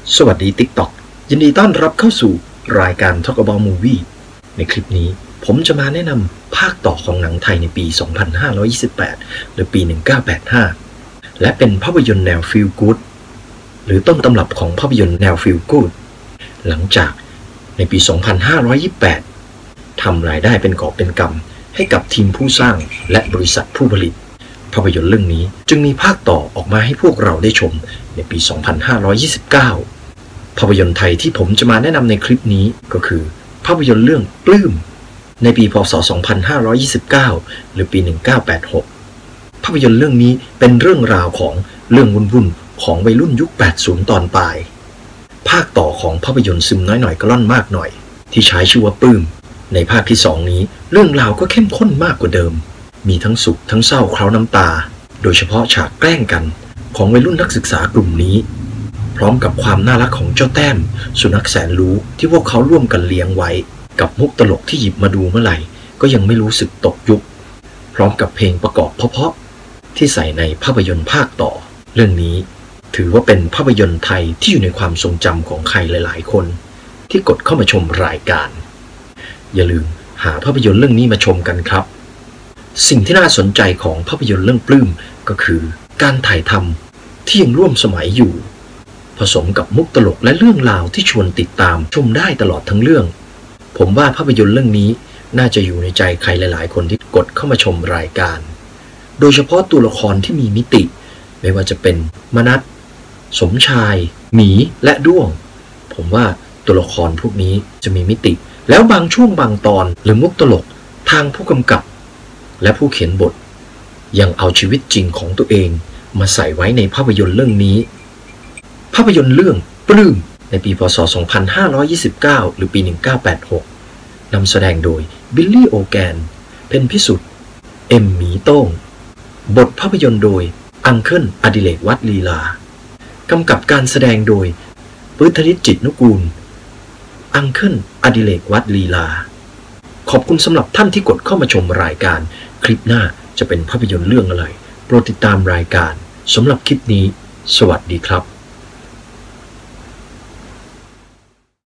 สวัสดี TikTok ยินดีต้อนรับเข้าสู่รายการ Talk About Movie ในคลิปนี้ผมจะมาแนะนำภาคต่อของหนังไทยในปี 2528 หรือปี 1985 และเป็นภาพยนตร์แนว Feel Good หรือต้นตำรับของภาพยนตร์แนว Feel Good หลังจากในปี 2528 ทำรายได้เป็นกอบเป็นกำให้กับทีมผู้สร้างและบริษัทผู้ผลิตภาพยนตร์เรื่องนี้จึงมีภาคต่อออกมาให้พวกเราได้ชมในปี 2529 ภาพยนตร์ไทยที่ผมจะมาแนะนำในคลิปนี้ก็คือภาพยนตร์เรื่องปลื้มในปีพ.ศ. 2529 หรือปี 1986 ภาพยนตร์เรื่องนี้เป็นเรื่องราวของเรื่องวุ่นๆของวัยรุ่นยุค 80 ตอนปลายภาคต่อของภาพยนตร์ซึมน้อยหน่อยกระล่อนมากหน่อยที่ใช้ชื่อว่าปลื้มในภาคที่ 2 นี้เรื่องราวก็เข้มข้นมากกว่าเดิมมีทั้งสุขทั้งเศร้าเคล้าน้ำตาโดยเฉพาะฉากแกล้งกันของวัยรุ่นนักศึกษากลุ่มนี้พร้อมกับความน่ารักของเจ้าแต้มสุนัขแสนรู้ที่พวกเขาร่วมกันเลี้ยงไว้กับมุกตลกที่หยิบมาดูเมื่อไหร่ก็ยังไม่รู้สึกตกยุคพร้อมกับเพลงประกอบเพราะๆที่ใส่ในภาพยนตร์ภาคต่อเรื่องนี้ถือว่าเป็นภาพยนตร์ไทยที่อยู่ในความทรงจำของใครหลายๆคนที่กดเข้ามาชมรายการอย่าลืมหาภาพยนตร์เรื่องนี้มาชมกันครับสิ่งที่น่าสนใจของภาพยนตร์เรื่องปลื้มก็คือการถ่ายทำที่ยังร่วมสมัยอยู่ผสมกับมุกตลกและเรื่องราวที่ชวนติดตามชมได้ตลอดทั้งเรื่องผมว่าภาพยนตร์เรื่องนี้น่าจะอยู่ในใจใครหลายๆคนที่กดเข้ามาชมรายการโดยเฉพาะตัวละครที่มีมิติไม่ว่าจะเป็นมนัสสมชายหมีและด้วงผมว่าตัวละครพวกนี้จะมีมิติแล้วบางช่วงบางตอนหรือมุกตลกทางผู้กำกับและผู้เขียนบทยังเอาชีวิตจริงของตัวเองมาใส่ไว้ในภาพยนตร์เรื่องนี้ภาพยนตร์เรื่องปลื้มในปีพ.ศ. 2529 หรือปี 1986 นำแสดงโดยบิลลี่โอแกนเพนพิสุทธิ์เอ็มหมีโต้งบทภาพยนตร์โดยอังเคิลอดิเรกวัดลีลากำกับการแสดงโดยปื๊ดธนิตจิตนุกูลอังเคิลอดิเรกวัดลีลาขอบคุณสำหรับท่านที่กดเข้ามาชมรายการคลิปหน้าจะเป็นภาพยนตร์เรื่องอะไรโปรดติดตามรายการสำหรับคลิปนี้สวัสดีครับ